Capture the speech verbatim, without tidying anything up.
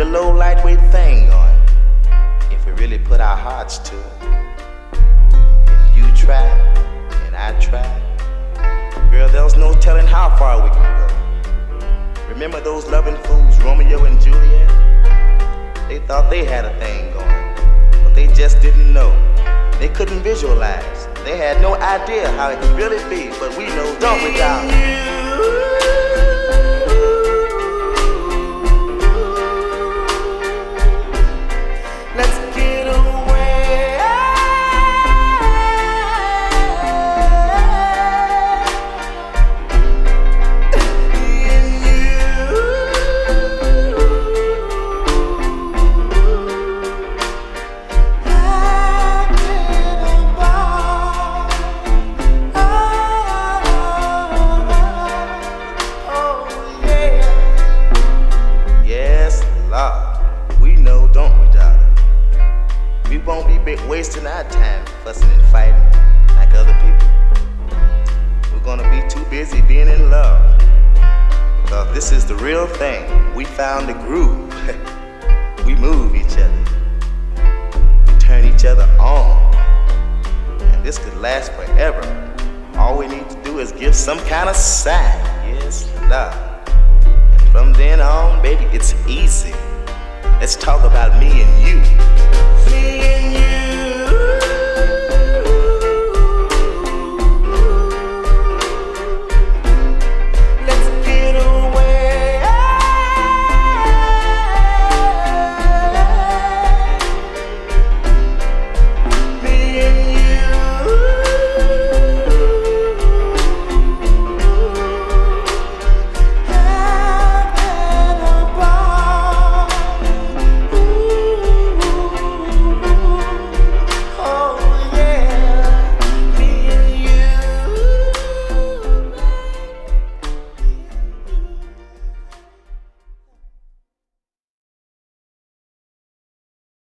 little old lightweight thing going, if we really put our hearts to it. If you try and I try, girl, there's no telling how far we can go. Remember those loving fools, Romeo and Juliet? They thought they had a thing going, but they just didn't know. They couldn't visualize. They had no idea how it could really be, but we know, don't we, darling? We won't be wasting our time fussing and fighting like other people. We're gonna be too busy being in love, because this is the real thing. We found the groove. We move each other. We turn each other on. And this could last forever. All we need to do is give some kind of sign. Yes, love. And from then on, baby, it's easy. Let's talk about me and you. Me and you.